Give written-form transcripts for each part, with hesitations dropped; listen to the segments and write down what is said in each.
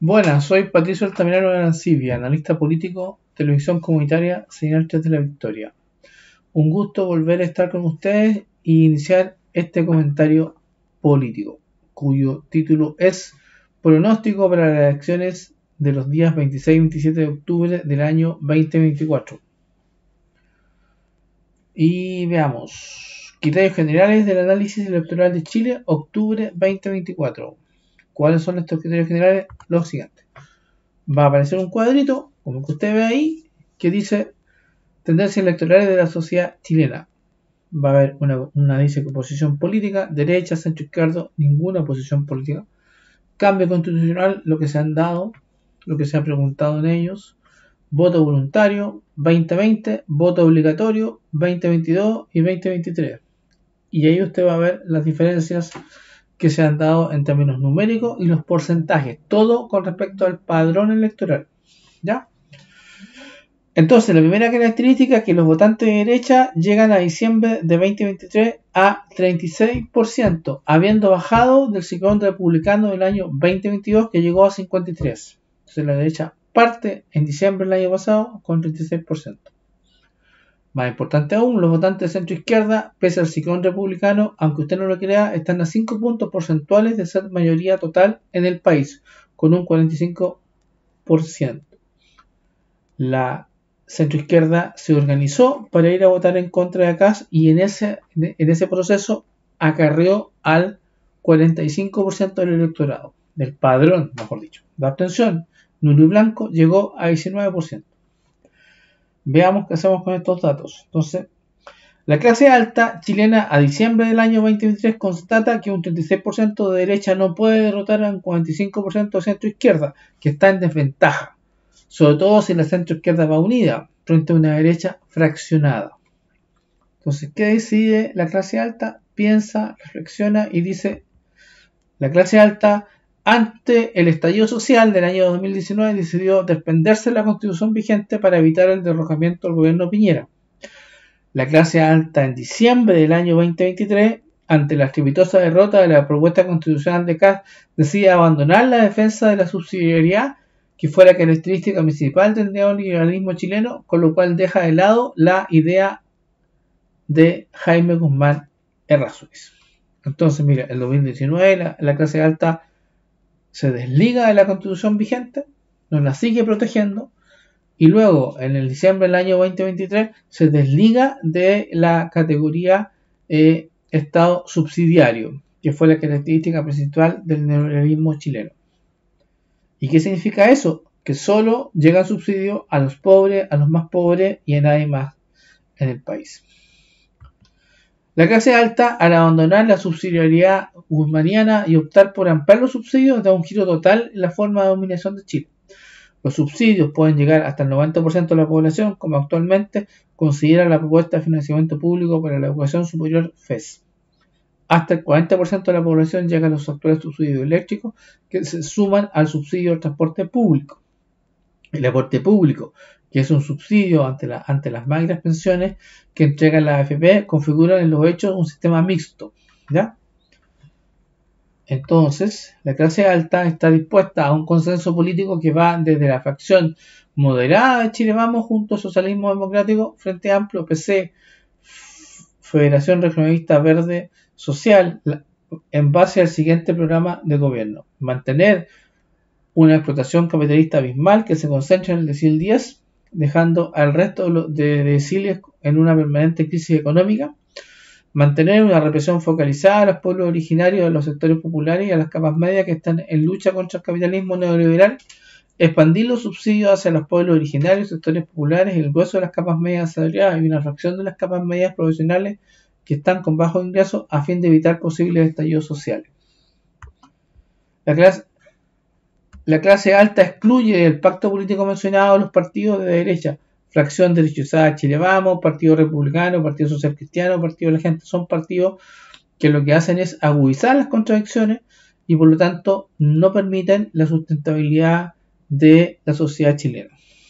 Buenas, soy Patricio Altamirano de Arancibia, analista político, televisión comunitaria, señal 3 de la Victoria. Un gusto volver a estar con ustedes e iniciar este comentario político, cuyo título es Pronóstico para las elecciones de los días 26 y 27 de octubre del año 2024. Y veamos. Criterios generales del análisis electoral de Chile, octubre 2024. ¿Cuáles son estos criterios generales? Los siguientes. Va a aparecer un cuadrito, como que usted ve ahí, que dice tendencias electorales de la sociedad chilena. Va a haber una dice posición política, derecha, centro izquierdo, ninguna posición política. Cambio constitucional, lo que se han dado, lo que se ha preguntado en ellos. Voto voluntario, 2020, voto obligatorio, 2022 y 2023. Y ahí usted va a ver las diferencias que se han dado en términos numéricos y los porcentajes, todo con respecto al padrón electoral. ¿Ya? Entonces, la primera característica es que los votantes de derecha llegan a diciembre de 2023 a 36%, habiendo bajado del ciclón republicano del año 2022 que llegó a 53%. Entonces, la derecha parte en diciembre del año pasado con 36%. Más importante aún, los votantes de centro izquierda, pese al ciclón republicano, aunque usted no lo crea, están a 5 puntos porcentuales de ser mayoría total en el país, con un 45%. La centroizquierda se organizó para ir a votar en contra de Kast y en ese proceso acarreó al 45% del electorado, del padrón, mejor dicho. La abstención, nulo y blanco, llegó a 19%. Veamos qué hacemos con estos datos. Entonces, la clase alta chilena a diciembre del año 2023 constata que un 36% de derecha no puede derrotar a un 45% de centro izquierda, que está en desventaja, sobre todo si la centro izquierda va unida frente a una derecha fraccionada. Entonces, ¿qué decide la clase alta? Piensa, reflexiona y dice: la clase alta, ante el estallido social del año 2019, decidió desprenderse de la constitución vigente para evitar el derrocamiento del gobierno Piñera. La clase alta en diciembre del año 2023, ante la estrepitosa derrota de la propuesta constitucional de Kast, decide abandonar la defensa de la subsidiariedad, que fue la característica principal del neoliberalismo chileno, con lo cual deja de lado la idea de Jaime Guzmán Errázuriz. Entonces, mira, en 2019 la clase alta se desliga de la constitución vigente, nos la sigue protegiendo, y luego en el diciembre del año 2023 se desliga de la categoría Estado subsidiario, que fue la característica principal del neoliberalismo chileno. ¿Y qué significa eso? Que solo llega subsidio a los pobres, a los más pobres y a nadie más en el país. La clase alta, al abandonar la subsidiariedad guzmaniana y optar por ampliar los subsidios, da un giro total en la forma de dominación de Chile. Los subsidios pueden llegar hasta el 90% de la población, como actualmente considera la propuesta de financiamiento público para la educación superior FES. Hasta el 40% de la población llega a los actuales subsidios eléctricos, que se suman al subsidio del transporte público. El aporte público, que es un subsidio ante las magras pensiones que entregan la AFP, configuran en los hechos un sistema mixto, ¿ya? Entonces, la clase alta está dispuesta a un consenso político que va desde la facción moderada de Chile Vamos junto al Socialismo Democrático, Frente Amplio, PC, Federación Regionalista Verde Social, en base al siguiente programa de gobierno: mantener una explotación capitalista abismal que se concentra en el decil 10, dejando al resto de deciles en una permanente crisis económica; mantener una represión focalizada a los pueblos originarios de los sectores populares y a las capas medias que están en lucha contra el capitalismo neoliberal; expandir los subsidios hacia los pueblos originarios, sectores populares y el grueso de las capas medias asalariadas y una fracción de las capas medias profesionales que están con bajos ingresos, a fin de evitar posibles estallidos sociales. La clase alta excluye del pacto político mencionado a los partidos de derecha: Fracción Derechizada Chile Vamos, Partido Republicano, Partido Social Cristiano, Partido de la Gente. Son partidos que lo que hacen es agudizar las contradicciones y por lo tanto no permiten la sustentabilidad de la sociedad chilena.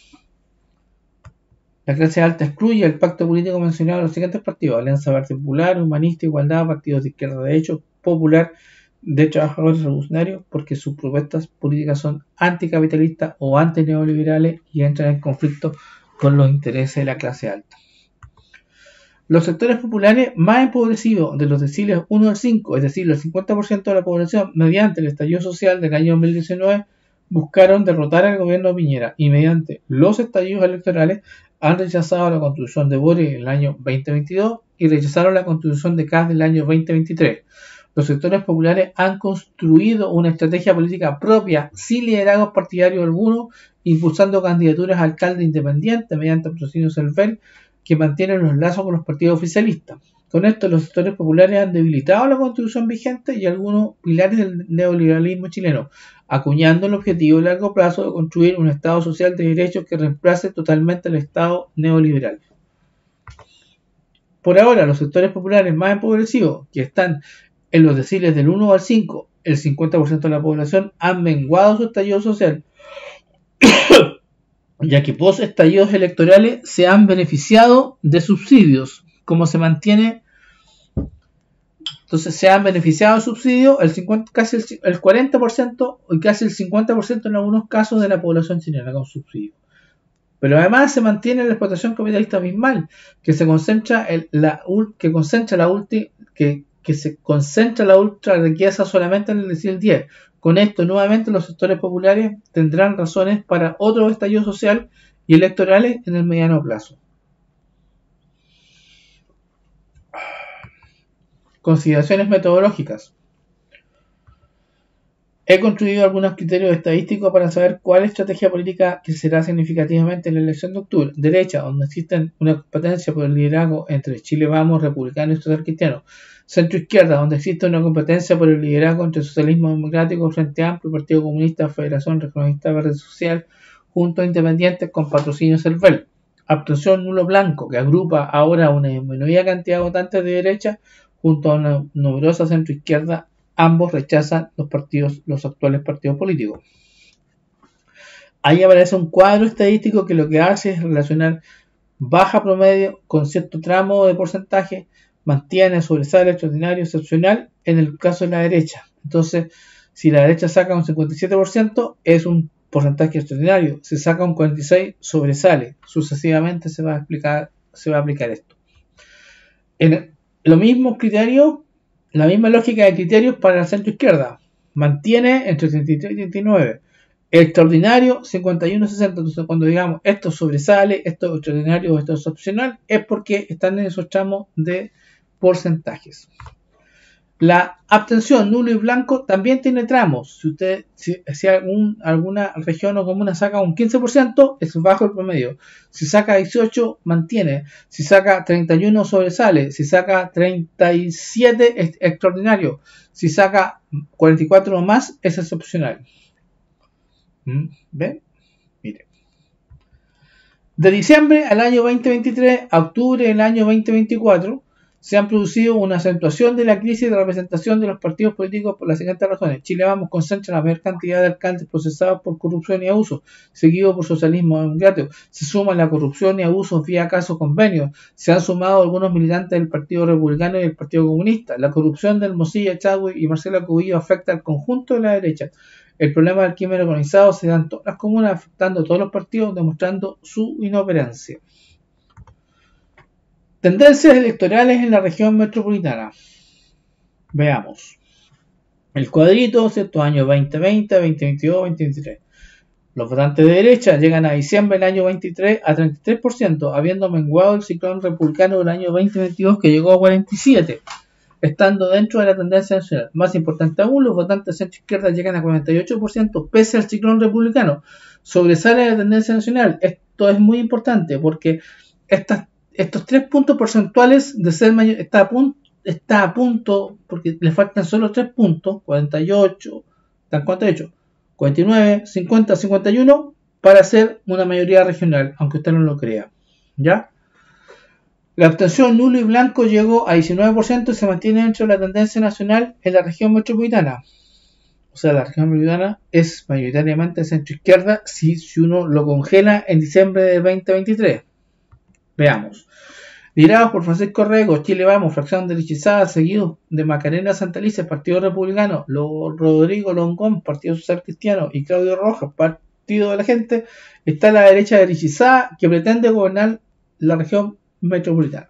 La clase alta excluye el pacto político mencionado a los siguientes partidos: Alianza Verde Popular, Humanista, Igualdad, Partidos de Izquierda, Derecho, Popular, de trabajadores revolucionarios porque sus propuestas políticas son anticapitalistas o antineoliberales y entran en conflicto con los intereses de la clase alta. Los sectores populares más empobrecidos de los deciles 1 al 5, es decir, el 50% de la población, mediante el estallido social del año 2019, buscaron derrotar al gobierno de Piñera y mediante los estallidos electorales han rechazado la constitución de Boric en el año 2022 y rechazaron la constitución de Kast del año 2023. Los sectores populares han construido una estrategia política propia, sin liderazgos partidarios alguno, impulsando candidaturas a alcalde independiente mediante patrocinio CELVEL que mantienen los lazos con los partidos oficialistas. Con esto, los sectores populares han debilitado la constitución vigente y algunos pilares del neoliberalismo chileno, acuñando el objetivo a largo plazo de construir un Estado social de derechos que reemplace totalmente el Estado neoliberal. Por ahora, los sectores populares más empobrecidos, que están en los deciles del 1 al 5, el 50% de la población, han menguado su estallido social, ya que post estallidos electorales se han beneficiado de subsidios. Como se mantiene, entonces se han beneficiado de subsidios casi el 40% y casi el 50% en algunos casos de la población chilena con subsidios. Pero además se mantiene la explotación capitalista abismal, que se concentra la ultra riqueza solamente en el decil 10. Con esto, nuevamente, los sectores populares tendrán razones para otro estallido social y electorales en el mediano plazo. Consideraciones metodológicas. He construido algunos criterios estadísticos para saber cuál estrategia política crecerá significativamente en la elección de octubre. Derecha, donde existe una competencia por el liderazgo entre Chile Vamos, Republicano y Social Cristiano. Centro izquierda, donde existe una competencia por el liderazgo entre Socialismo Democrático, Frente Amplio, Partido Comunista, Federación Regionalista Verde Social, Juntos Independientes con patrocinio CELVEL. Abstención nulo blanco, que agrupa ahora una disminuida cantidad de votantes de derecha junto a una numerosa centro izquierda. Ambos rechazan los actuales partidos políticos. Ahí aparece un cuadro estadístico que lo que hace es relacionar baja promedio con cierto tramo de porcentaje, mantiene, sobresale, extraordinario, excepcional en el caso de la derecha. Entonces, si la derecha saca un 57%, es un porcentaje extraordinario. Si saca un 46%, sobresale. Sucesivamente se va a aplicar esto. Lo mismo criterio. La misma lógica de criterios para la centro izquierda. Mantiene entre 33 y 39. Extraordinario, 51-60. Entonces, cuando digamos esto sobresale, esto es extraordinario, esto es opcional, es porque están en esos tramos de porcentajes. La abstención nulo y blanco también tiene tramos. Si alguna región o comuna saca un 15%, es bajo el promedio. Si saca 18, mantiene. Si saca 31, sobresale. Si saca 37, es extraordinario. Si saca 44 o más, es excepcional. ¿Ven? Mire. De diciembre al año 2023 a octubre del año 2024, se han producido una acentuación de la crisis de representación de los partidos políticos por las siguientes razones. Chile Vamos concentra la mayor cantidad de alcaldes procesados por corrupción y abuso, seguido por socialismo democrático. Se suma la corrupción y abusos vía casos convenios. Se han sumado algunos militantes del Partido Republicano y del Partido Comunista. La corrupción de Hermosilla, Chadwick y Marcela Cubillo afecta al conjunto de la derecha. El problema del crimen organizado se da en todas las comunas, afectando a todos los partidos, demostrando su inoperancia. Tendencias electorales en la región metropolitana. Veamos. El cuadrito, ¿cierto? Año 2020, 2022, 2023. Los votantes de derecha llegan a diciembre del año 23 a 33%, habiendo menguado el ciclón republicano del año 2022 que llegó a 47%, estando dentro de la tendencia nacional. Más importante aún, los votantes de centro izquierda llegan a 48% pese al ciclón republicano. Sobresale la tendencia nacional. Esto es muy importante porque estos 3 puntos porcentuales de ser mayor está a punto, porque le faltan solo 3 puntos, 48, 49, 50, 51, para hacer una mayoría regional, aunque usted no lo crea. ¿Ya? La abstención nulo y blanco llegó a 19% y se mantiene dentro de la tendencia nacional en la región metropolitana. O sea, la región metropolitana es mayoritariamente centro izquierda si uno lo congela en diciembre de 2023. Veamos. Liderados por Francisco Rego, Chile Vamos, fracción derechizada, seguido de Macarena Santelices, Partido Republicano, Rodrigo Longón, Partido Social Cristiano, y Claudio Rojas, Partido de la Gente, está la derecha derechizada que pretende gobernar la región metropolitana.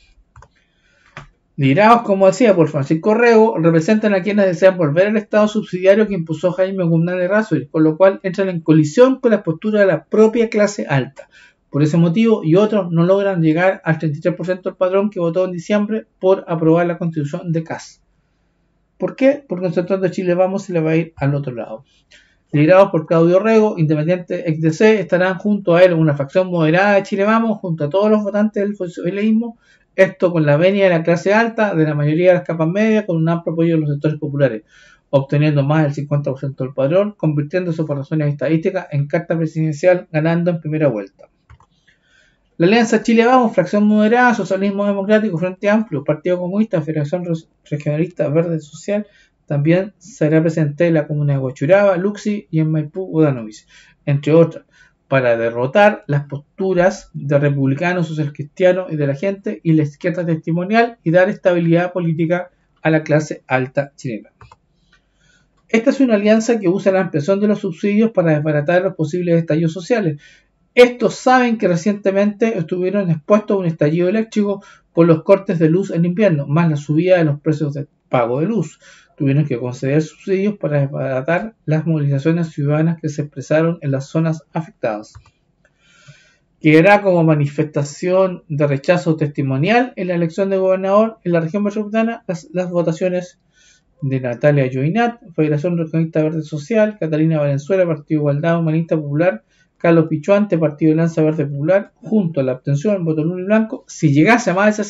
Liderados, como decía, por Francisco Rego, representan a quienes desean volver al Estado subsidiario que impuso Jaime Guzmán Errázuriz, con lo cual entran en colisión con la postura de la propia clase alta. Por ese motivo y otros no logran llegar al 33% del padrón que votó en diciembre por aprobar la constitución de CAS. ¿Por qué? Porque en el sector de Chile Vamos se le va a ir al otro lado. Liderados por Claudio Rego, Independiente XDC, estarán junto a él una facción moderada de Chile Vamos, junto a todos los votantes del socialismo, esto con la venia de la clase alta, de la mayoría de las capas medias, con un amplio apoyo de los sectores populares, obteniendo más del 50% del padrón, convirtiéndose por razones estadísticas en carta presidencial, ganando en primera vuelta. La Alianza Chile Vamos, fracción moderada, Socialismo Democrático, Frente Amplio, Partido Comunista, Federación Regionalista Verde Social, también será presente en la comuna de Huachuraba, Luxi y en Maipú, Udanovic, entre otras, para derrotar las posturas de republicanos, social cristianos y de la gente y la izquierda testimonial y dar estabilidad política a la clase alta chilena. Esta es una alianza que usa la ampliación de los subsidios para desbaratar los posibles estallidos sociales. Estos saben que recientemente estuvieron expuestos a un estallido eléctrico por los cortes de luz en invierno, más la subida de los precios de pago de luz. Tuvieron que conceder subsidios para desbaratar las movilizaciones ciudadanas que se expresaron en las zonas afectadas. Quedará como manifestación de rechazo testimonial en la elección de gobernador en la región metropolitana las votaciones de Natalia Joinat, Federación Regionalista Verde Social, Catalina Valenzuela, Partido Igualdad Humanista Popular, Carlos Pichuante, Partido de Lanza Verde Popular, junto a la abstención, voto nulo y blanco. Si llegase a más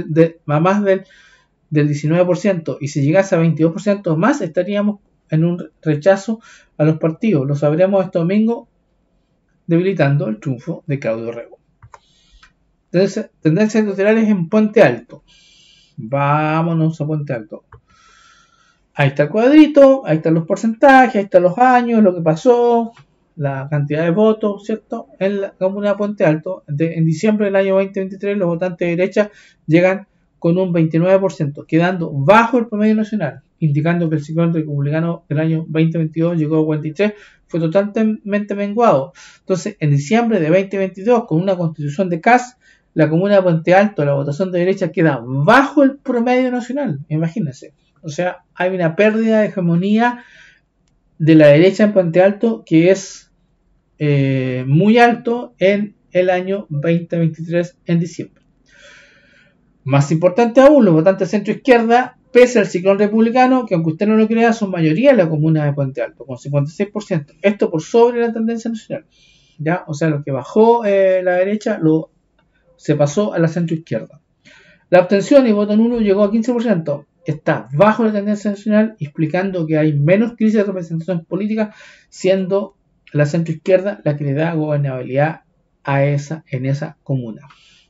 del 19% y si llegase a 22% más, estaríamos en un rechazo a los partidos. Lo sabremos este domingo, debilitando el triunfo de Claudio Rego. Entonces, tendencias electorales en Puente Alto. Vámonos a Puente Alto. Ahí está el cuadrito, ahí están los porcentajes, ahí están los años, lo que pasó, la cantidad de votos, ¿cierto? En la comuna de Puente Alto, en diciembre del año 2023, los votantes de derecha llegan con un 29%, quedando bajo el promedio nacional, indicando que el ciclón republicano del año 2022 llegó a 43%, fue totalmente menguado. Entonces, en diciembre de 2022, con una constitución de CAS, la comuna de Puente Alto, la votación de derecha queda bajo el promedio nacional, imagínense. O sea, hay una pérdida de hegemonía de la derecha en Puente Alto que es muy alto en el año 2023 en diciembre. Más importante aún, los votantes centro-izquierda, pese al ciclón republicano, que aunque usted no lo crea, son mayoría en la comuna de Puente Alto, con 56%. Esto por sobre la tendencia nacional. ¿Ya? O sea, lo que bajó la derecha se pasó a la centro-izquierda. La abstención y voto nulo llegó a 15%. Está bajo la tendencia nacional, explicando que hay menos crisis de representación política, siendo la centroizquierda la que le da gobernabilidad en esa comuna.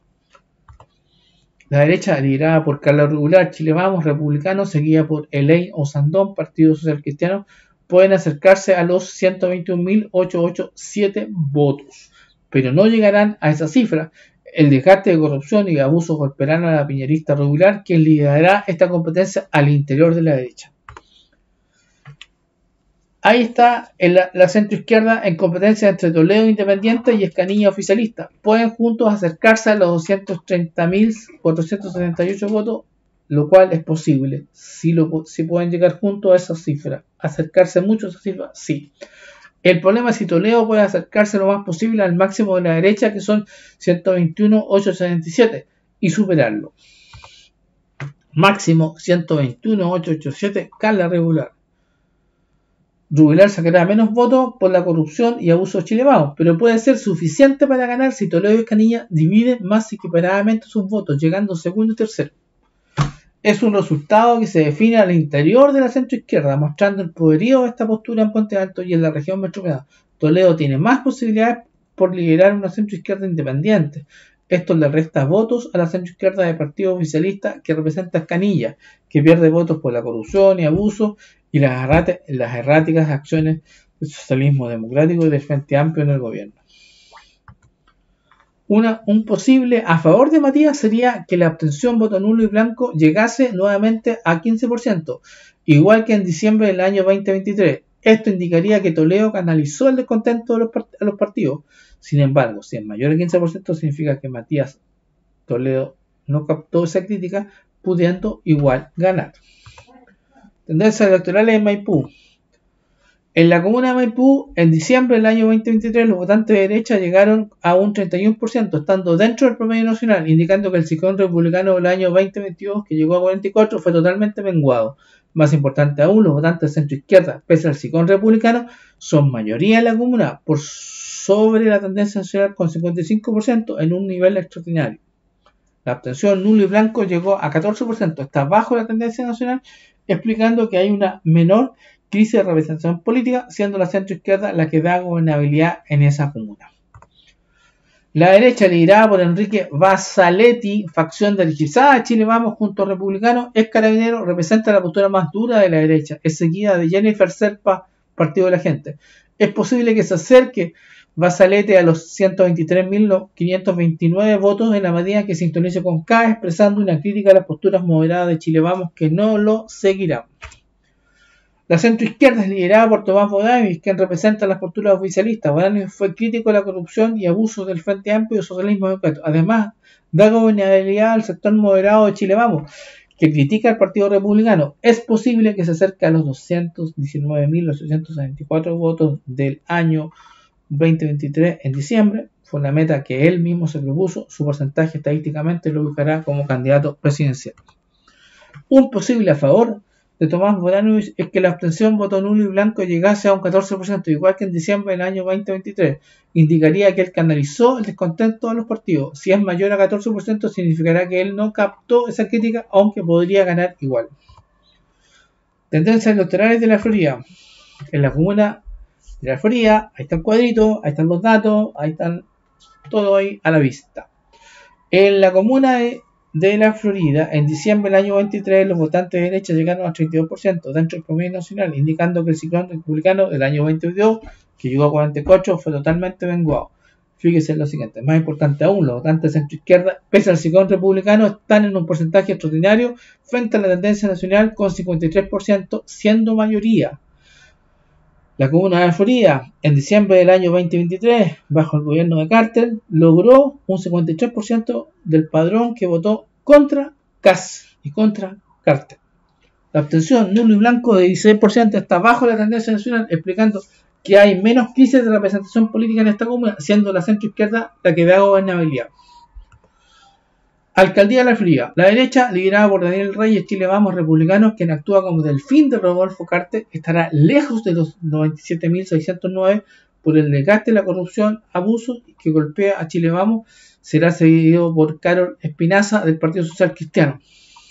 La derecha, liderada por Carla Regular, Chile Vamos, Republicano, seguida por Elaine Osandón, Partido Social Cristiano, pueden acercarse a los 121.887 votos, pero no llegarán a esa cifra. El desgaste de corrupción y abusos golpearán a la piñerista Regular, quien liderará esta competencia al interior de la derecha. Ahí está la centroizquierda en competencia entre Toledo Independiente y Escanilla Oficialista. Pueden juntos acercarse a los 230.478 votos, lo cual es posible. Si pueden llegar juntos a esa cifra, acercarse mucho a esa cifra, sí. El problema es si Toledo puede acercarse lo más posible al máximo de la derecha, que son 121.877, y superarlo. Máximo 121.887, Carla Regular. Rubilar sacará menos votos por la corrupción y abuso de Chile Vamos, pero puede ser suficiente para ganar si Toledo y Escanilla dividen más equiparadamente sus votos, llegando segundo y tercero. Es un resultado que se define al interior de la centroizquierda, mostrando el poderío de esta postura en Puente Alto y en la región metropolitana. Toledo tiene más posibilidades por liderar una centroizquierda independiente. Esto le resta votos a la centroizquierda del Partido Oficialista, que representa a Escanilla, que pierde votos por la corrupción y abuso y las erráticas acciones del socialismo democrático y del Frente Amplio en el gobierno. Un posible a favor de Matías sería que la abstención, voto nulo y blanco llegase nuevamente a 15%, igual que en diciembre del año 2023. Esto indicaría que Toledo canalizó el descontento de los partidos. Sin embargo, si es mayor al 15%, significa que Matías Toledo no captó esa crítica, pudiendo igual ganar. Tendencias electorales en Maipú. En la comuna de Maipú, en diciembre del año 2023, los votantes de derecha llegaron a un 31%, estando dentro del promedio nacional, indicando que el ciclón republicano del año 2022, que llegó a 44%, fue totalmente menguado. Más importante aún, los votantes de centro-izquierda, pese al ciclón republicano, son mayoría en la comuna, por sobre la tendencia nacional con 55% en un nivel extraordinario. La abstención nulo y blanco llegó a 14%, está bajo la tendencia nacional, explicando que hay una menor crisis de representación política, siendo la centroizquierda la que da gobernabilidad en esa comuna. La derecha, liderada por Enrique Basaletti, facción derechistada de Chile Vamos junto a republicanos, es carabinero, representa la postura más dura de la derecha, es seguida de Jennifer Serpa, Partido de la Gente. Es posible que se acerque Basaletti a los 123.529 votos en la medida que sintonice con K, expresando una crítica a las posturas moderadas de Chile Vamos que no lo seguirán. La centroizquierda es liderada por Tomás Bodavis, quien representa las posturas oficialistas. Bodavis fue crítico de la corrupción y abusos del Frente Amplio y socialismo democrático. Además, da gobernabilidad al sector moderado de Chile Vamos, que critica al Partido Republicano. Es posible que se acerque a los 219.874 votos del año 2023 en diciembre. Fue la meta que él mismo se propuso. Su porcentaje estadísticamente lo ubicará como candidato presidencial. Un posible a favor de Tomás Bodanovich es que la abstención, voto nulo y blanco llegase a un 14%, igual que en diciembre del año 2023. Indicaría que él canalizó el descontento de los partidos. Si es mayor a 14%, significará que él no captó esa crítica, aunque podría ganar igual. Tendencias electorales de la Florida. En la comuna de la Florida, ahí está el cuadrito, ahí están los datos, ahí están todo ahí a la vista. En la comuna de la Florida, en diciembre del año 23, los votantes de derecha llegaron al 32% dentro del promedio nacional, indicando que el ciclón republicano del año 22, que llegó a 44, fue totalmente menguado. Fíjese en lo siguiente, más importante aún, los votantes de centro-izquierda, pese al ciclón republicano, están en un porcentaje extraordinario frente a la tendencia nacional con 53%, siendo mayoría. La comuna de la Florida, en diciembre del año 2023, bajo el gobierno de Carter, logró un 53% del padrón que votó contra Kass y contra Carter. La abstención nulo y blanco de 16% está bajo la tendencia nacional, explicando que hay menos crisis de representación política en esta comuna, siendo la centroizquierda la que da gobernabilidad. Alcaldía de la Florida. La derecha, liderada por Daniel Reyes, Chile Vamos, republicanos, quien actúa como delfín de Rodolfo Carter, estará lejos de los 97.609 por el desgaste, la corrupción, abusos que golpea a Chile Vamos. Será seguido por Carol Espinaza del Partido Social Cristiano.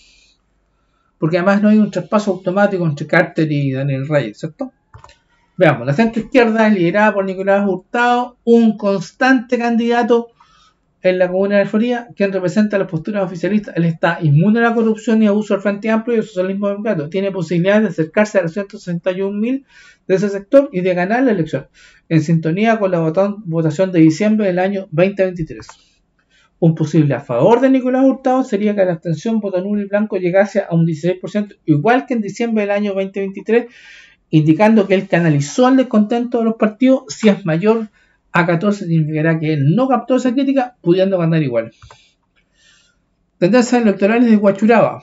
Porque además no hay un traspaso automático entre Carter y Daniel Reyes, ¿cierto? Veamos, la centroizquierda es liderada por Nicolás Hurtado, un constante candidato en la comuna de Florida, quien representa las posturas oficialistas. Él está inmune a la corrupción y abuso del Frente Amplio y el socialismo democrático. Tiene posibilidades de acercarse a los 161.000 de ese sector y de ganar la elección, en sintonía con la votación de diciembre del año 2023. Un posible a favor de Nicolás Hurtado sería que la abstención, voto nulo y blanco llegase a un 16%, igual que en diciembre del año 2023, indicando que él canalizó el descontento de los partidos. Si es mayor a 14 significará que él no captó esa crítica, pudiendo ganar igual. Tendencias electorales de Huachuraba.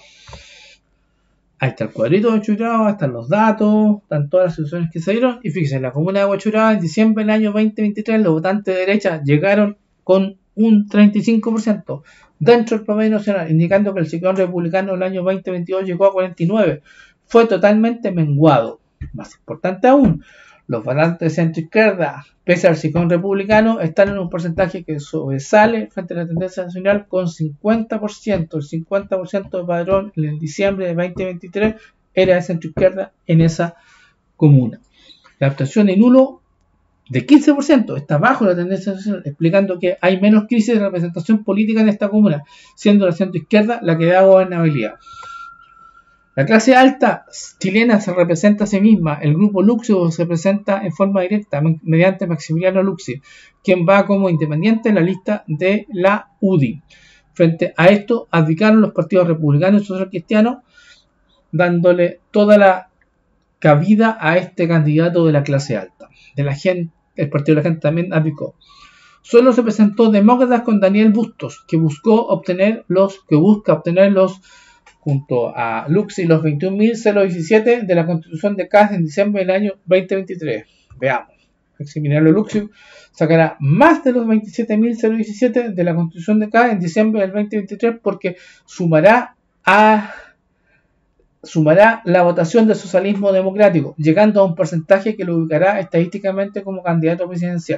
Ahí está el cuadrito de Huachuraba, están los datos, están todas las soluciones que se dieron. Y fíjense, en la comuna de Huachuraba, en diciembre del año 2023, los votantes de derecha llegaron con un 35% dentro del promedio nacional, indicando que el ciclón republicano del año 2022 llegó a 49%. Fue totalmente menguado. Más importante aún, los votantes de centro-izquierda, pese al ciclón republicano, están en un porcentaje que sobresale frente a la tendencia nacional con 50%. El 50% de padrón en el diciembre de 2023 era de centro-izquierda en esa comuna. La abstención de nulo de 15% está bajo la tendencia nacional, explicando que hay menos crisis de representación política en esta comuna, siendo la centro-izquierda la que da gobernabilidad. La clase alta chilena se representa a sí misma. El grupo Luxio se presenta en forma directa mediante Maximiliano Luxio, quien va como independiente en la lista de la UDI. Frente a esto, abdicaron los partidos republicanos y socialcristianos, dándole toda la cabida a este candidato de la clase alta. De la gente, el partido de la gente también abdicó. Solo se presentó Demócratas con Daniel Bustos, que busca obtener los junto a Lux y los 21.017 de la Constitución de CAS en diciembre del año 2023. Veamos. Maximiliano Luxio sacará más de los 27.017 de la Constitución de CAS en diciembre del 2023 porque sumará la votación del socialismo democrático, llegando a un porcentaje que lo ubicará estadísticamente como candidato presidencial.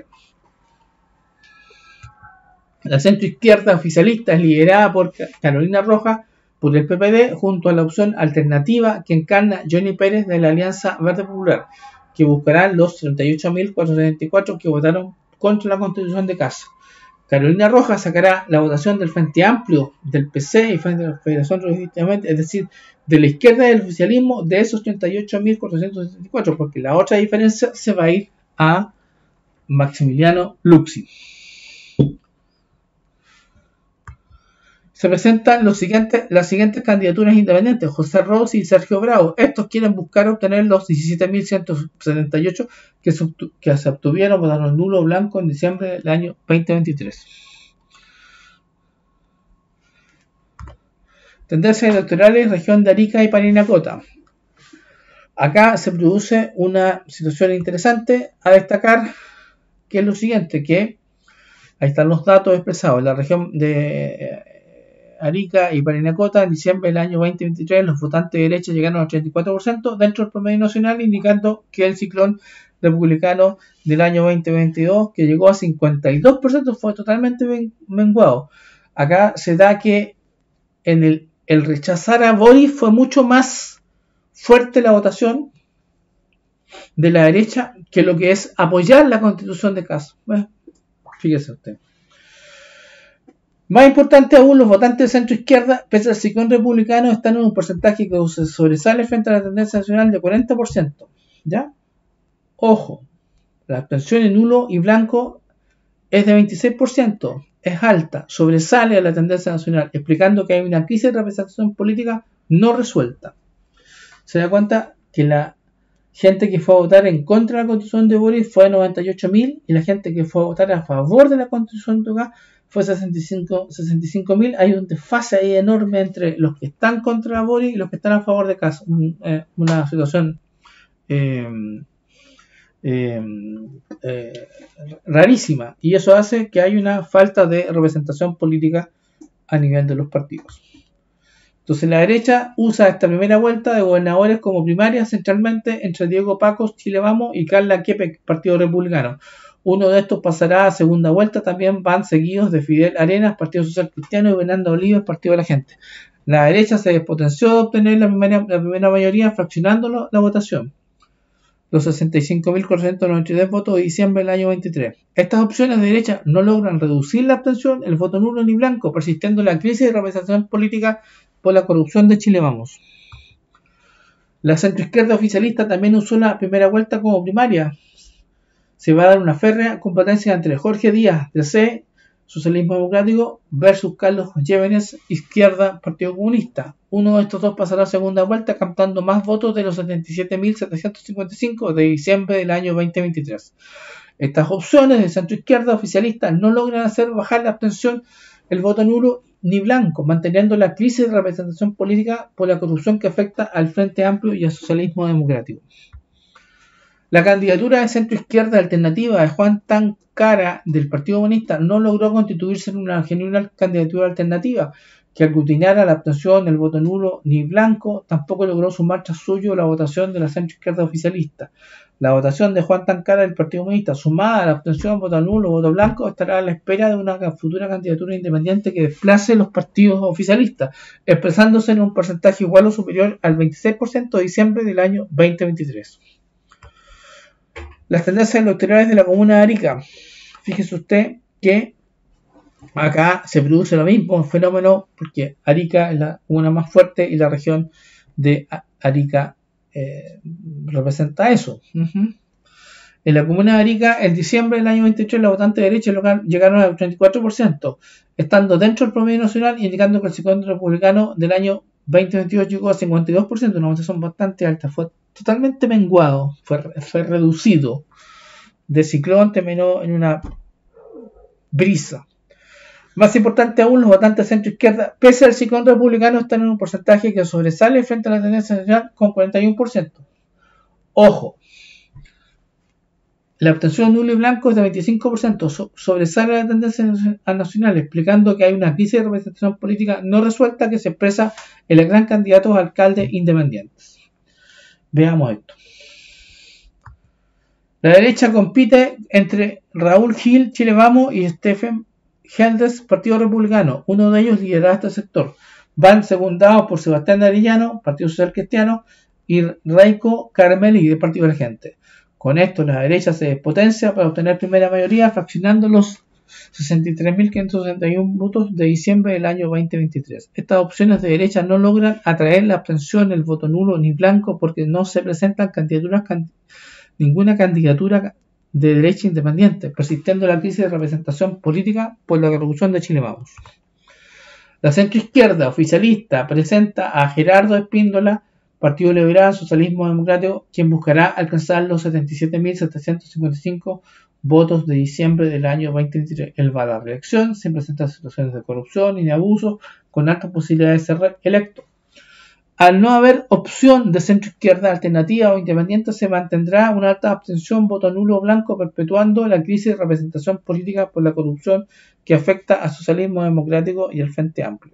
La centroizquierda oficialista es liderada por Carolina Rojas por el PPD junto a la opción alternativa que encarna Johnny Pérez de la Alianza Verde Popular, que buscarán los 38.474 que votaron contra la Constitución de CAS. Carolina Rojas sacará la votación del Frente Amplio, del PC y Frente de la Federación Revolucionaria, es decir, de la izquierda del oficialismo, de esos 38.474, porque la otra diferencia se va a ir a Maximiliano Luxi. Se presentan las siguientes candidaturas independientes: José Rossi y Sergio Bravo. Estos quieren buscar obtener los 17.178 que se obtuvieron votando nulo o blanco en diciembre del año 2023. Tendencias electorales, región de Arica y Parinacota. Acá se produce una situación interesante a destacar, que es lo siguiente, que ahí están los datos expresados. La región de Arica y Parinacota, en diciembre del año 2023, los votantes de derecha llegaron al 34% dentro del promedio nacional, indicando que el ciclón republicano del año 2022, que llegó a 52%, fue totalmente menguado. Acá se da que en el rechazar a Boris fue mucho más fuerte la votación de la derecha que lo que es apoyar la Constitución de CAS. Bueno, fíjese usted. Más importante aún, los votantes de centro izquierda, pese al ciclón republicano, están en un porcentaje que se sobresale frente a la tendencia nacional de 40%. ¿Ya? Ojo, la abstención en nulo y blanco es de 26%. Es alta, sobresale a la tendencia nacional, explicando que hay una crisis de representación política no resuelta. Se da cuenta que la gente que fue a votar en contra de la Constitución de Boris fue 98.000 y la gente que fue a votar a favor de la Constitución de CAS fue 65.000. Hay un desfase ahí enorme entre los que están contra Boris y los que están a favor de CAS. Una situación rarísima, y eso hace que hay una falta de representación política a nivel de los partidos. Entonces la derecha usa esta primera vuelta de gobernadores como primaria centralmente entre Diego Pacos, Chile Vamos, y Carla Quepe, Partido Republicano. Uno de estos pasará a segunda vuelta, también van seguidos de Fidel Arenas, Partido Social Cristiano, y Fernando Olives, Partido de la Gente. La derecha se despotenció de obtener la primera mayoría fraccionando la votación. Los 65.493 votos de diciembre del año 23. Estas opciones de derecha no logran reducir la abstención, el voto nulo ni blanco, persistiendo la crisis de representación política por la corrupción de Chile Vamos. La centroizquierda oficialista también usó la primera vuelta como primaria. Se va a dar una férrea competencia entre Jorge Díaz, DC, Socialismo Democrático, versus Carlos Llévenes, Izquierda, Partido Comunista. Uno de estos dos pasará a segunda vuelta, captando más votos de los 77.755 de diciembre del año 2023. Estas opciones de centroizquierda oficialista no logran hacer bajar la abstención, el voto nulo ni blanco, manteniendo la crisis de representación política por la corrupción que afecta al Frente Amplio y al Socialismo Democrático. La candidatura de centroizquierda alternativa de Juan Tancara del Partido Comunista no logró constituirse en una genuina candidatura alternativa que aglutinara la abstención, el voto nulo ni blanco. Tampoco logró sumar tras suyo la votación de la centroizquierda oficialista. La votación de Juan Tancara del Partido Comunista, sumada a la abstención, voto nulo, voto blanco, estará a la espera de una futura candidatura independiente que desplace los partidos oficialistas, expresándose en un porcentaje igual o superior al 26% de diciembre del año 2023. Las tendencias electorales de la comuna de Arica. Fíjese usted que acá se produce lo mismo, un fenómeno, porque Arica es la comuna más fuerte y la región de Arica representa eso. En la comuna de Arica, en diciembre del año 23, los votantes de derecha local llegaron al 34%, estando dentro del promedio nacional, indicando que el psicómetro republicano del año 2022 llegó a 52%, una votación bastante alta. Fue totalmente menguado, fue reducido. De ciclón terminó en una brisa. Más importante aún, los votantes centro-izquierda, pese al ciclón republicano, están en un porcentaje que sobresale frente a la tendencia nacional con 41%. Ojo, la abstención nulo y blanco es de 25%, sobresale la tendencia nacional, explicando que hay una crisis de representación política no resuelta que se expresa en los gran candidatos a alcaldes independientes. Veamos esto. La derecha compite entre Raúl Gil, Chile Vamos, y Stephen Heldes, Partido Republicano. Uno de ellos lideraba este sector. Van secundados por Sebastián de Arellano, Partido Social Cristiano, y Raico Carmeli, del Partido de la Gente. Con esto, la derecha se despotencia para obtener primera mayoría, fraccionando los 63.561 votos de diciembre del año 2023. Estas opciones de derecha no logran atraer la abstención, el voto nulo ni blanco, porque no se presentan ninguna candidatura de derecha independiente, persistiendo la crisis de representación política por la corrupción de Chile Vamos. La centroizquierda oficialista presenta a Gerardo Espíndola, Partido Liberal, Socialismo Democrático, quien buscará alcanzar los 77.755 votos de diciembre del año 2023. Él va a la reelección sin presentar situaciones de corrupción ni de abuso, con altas posibilidades de ser electo. Al no haber opción de centro-izquierda alternativa o independiente, se mantendrá una alta abstención, voto nulo o blanco, perpetuando la crisis de representación política por la corrupción que afecta al socialismo democrático y al Frente Amplio.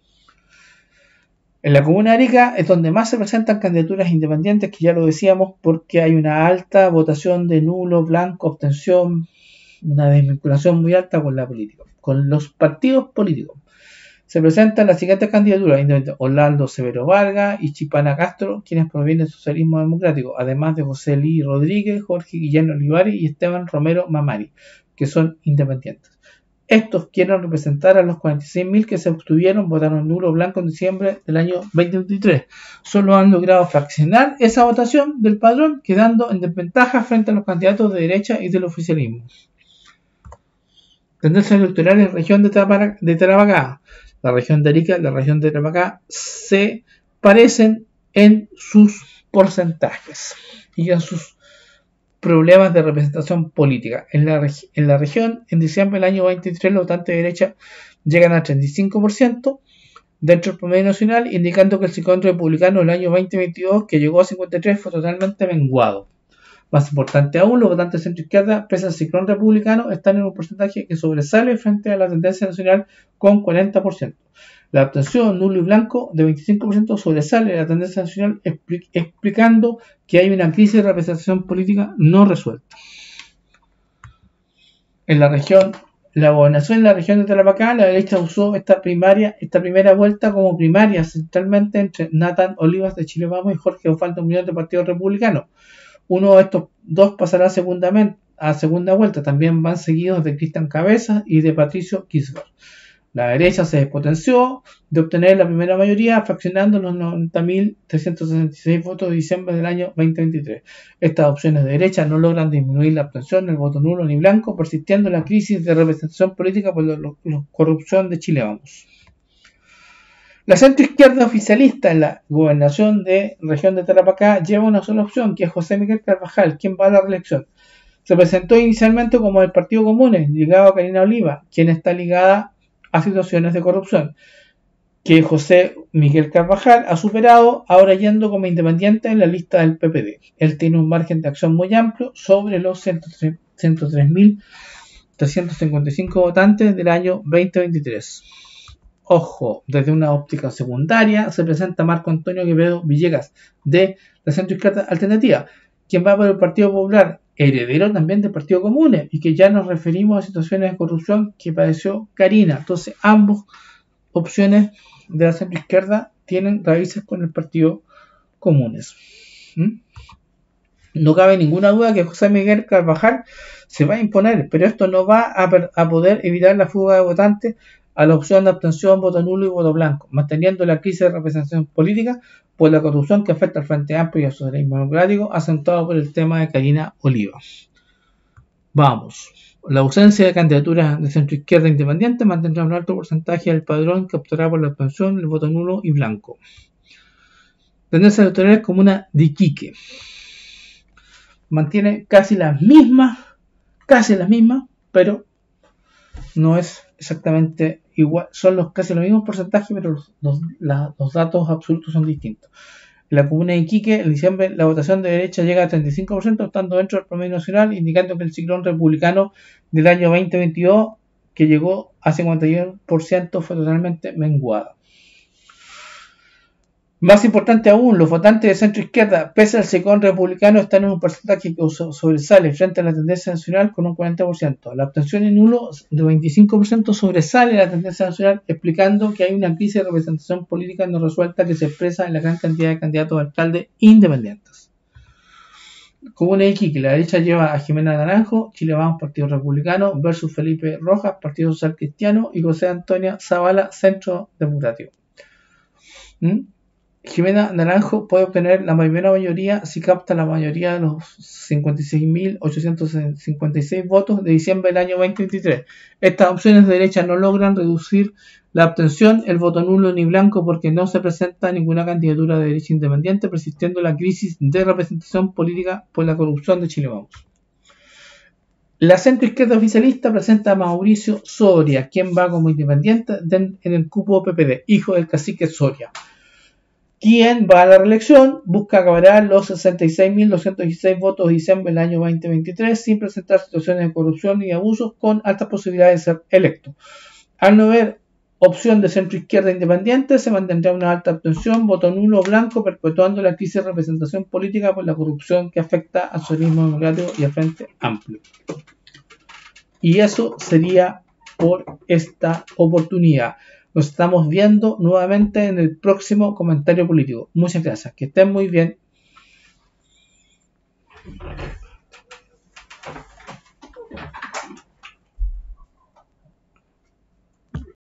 En la comuna de Arica es donde más se presentan candidaturas independientes, que ya lo decíamos, porque hay una alta votación de nulo, blanco, abstención, una desvinculación muy alta con la política, con los partidos políticos. Se presentan las siguientes candidaturas: Orlando Severo Vargas y Chipana Castro, quienes provienen del socialismo democrático, además de José Luis Rodríguez, Jorge Guillermo Olivares y Esteban Romero Mamari, que son independientes. Estos quieren representar a los 46.000 que se obtuvieron, votaron nulo o blanco en diciembre del año 2023. Solo han logrado fraccionar esa votación del padrón, quedando en desventaja frente a los candidatos de derecha y del oficialismo. Tendencias electorales en la región de Tarapacá. La región de Arica y la región de Tarapacá se parecen en sus porcentajes y en sus problemas de representación política. En la región, en diciembre del año 2023, los votantes de derecha llegan al 35% dentro del promedio nacional, indicando que el psicómetro republicano del año 2022, que llegó a 53%, fue totalmente menguado. Más importante aún, los votantes de centro-izquierda, pese al ciclón republicano, están en un porcentaje que sobresale frente a la tendencia nacional con 40%. La abstención nulo y blanco de 25% sobresale la tendencia nacional, explicando que hay una crisis de representación política no resuelta. En la región, la gobernación en la región de Tarapacá, la derecha usó esta primera vuelta como primaria, centralmente entre Nathan Olivas de Chile Vamos y Jorge Osvaldo Muñoz del Partido Republicano. Uno de estos dos pasará a segunda vuelta. También van seguidos de Cristian Cabezas y de Patricio Kisber. La derecha se despotenció de obtener la primera mayoría, fraccionando los 90.366 votos de diciembre del año 2023. Estas opciones de derecha no logran disminuir la abstención, el voto nulo ni blanco, persistiendo la crisis de representación política por la corrupción de Chile Vamos. La centroizquierda oficialista en la gobernación de región de Tarapacá lleva una sola opción, que es José Miguel Carvajal, quien va a la reelección. Se presentó inicialmente como el Partido Comunes, ligado a Karina Oliva, quien está ligada a situaciones de corrupción, que José Miguel Carvajal ha superado, ahora yendo como independiente en la lista del PPD. Él tiene un margen de acción muy amplio sobre los 103.355 votantes del año 2023. Ojo, desde una óptica secundaria se presenta Marco Antonio Quevedo Villegas de la centroizquierda alternativa, quien va por el Partido Popular, heredero también del Partido Comunes, y que ya nos referimos a situaciones de corrupción que padeció Karina. Entonces, ambas opciones de la centroizquierda tienen raíces con el Partido Comunes. No cabe ninguna duda que José Miguel Carvajal se va a imponer, pero esto no va a poder evitar la fuga de votantes a la opción de abstención, voto nulo y voto blanco, manteniendo la crisis de representación política por la corrupción que afecta al Frente Amplio y al socialismo democrático, acentuado por el tema de Karina Oliva. Vamos. La ausencia de candidaturas de centro-izquierda independiente mantendrá un alto porcentaje del padrón que optará por la abstención, el voto nulo y blanco. Tendencias electorales comuna de Iquique. Mantiene casi las mismas, pero no es exactamente igual. Son casi los mismos porcentajes, pero los datos absolutos son distintos. En la comuna de Iquique, en diciembre, la votación de derecha llega a 35%, estando dentro del promedio nacional, indicando que el ciclón republicano del año 2022, que llegó a 51%, fue totalmente menguado. Más importante aún, los votantes de centro izquierda, pese al ciclón republicano, están en un porcentaje que sobresale frente a la tendencia nacional con un 40%. La abstención en nulo de 25% sobresale la tendencia nacional, explicando que hay una crisis de representación política no resuelta que se expresa en la gran cantidad de candidatos a alcalde independientes. Comuna de Iquique, la derecha lleva a Jimena Naranjo, Chile Vamos, Partido Republicano, versus Felipe Rojas, Partido Social Cristiano, y José Antonia Zavala, Centro Democrático. Jimena Naranjo puede obtener la primera mayoría si capta la mayoría de los 56.856 votos de diciembre del año 2023. Estas opciones de derecha no logran reducir la abstención, el voto nulo ni blanco, porque no se presenta ninguna candidatura de derecha independiente, persistiendo la crisis de representación política por la corrupción de Chile Vamos. La centroizquierda oficialista presenta a Mauricio Soria, quien va como independiente en el cupo PPD, hijo del cacique Soria. Quien va a la reelección busca acabar los 66.216 votos de diciembre del año 2023 sin presentar situaciones de corrupción y abusos, con altas posibilidades de ser electo. Al no haber opción de centro izquierda independiente, se mantendrá una alta abstención, voto nulo o blanco, perpetuando la crisis de representación política por la corrupción que afecta al socialismo democrático y al Frente Amplio. Y eso sería por esta oportunidad. Nos estamos viendo nuevamente en el próximo comentario político. Muchas gracias. Que estén muy bien.